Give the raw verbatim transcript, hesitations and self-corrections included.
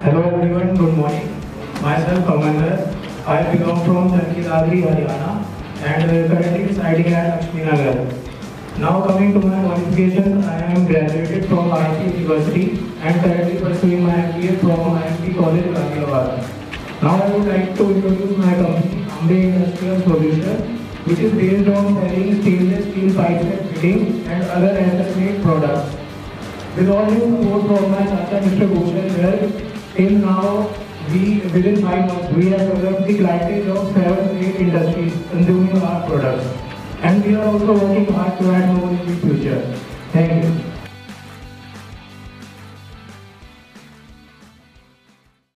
Hello everyone, good morning. Myself Amandar. I belong from Chankiladri, Haryana and uh, currently residing at Lakshminagar. Now coming to my qualification, I am graduated from I I T University and currently pursuing my M B A from I I T College, Ghaziabad. Now I would like to introduce my company, Ambe Industrial Solutions, which is based on selling stainless steel pipes and fittings and other asset-made products. With all due support from my Chacha, Mister Bhushan here, till now, we within five months, we have developed the clientele of seven, eight industries consuming our products. And we are also working hard to add more in the future. Thank you.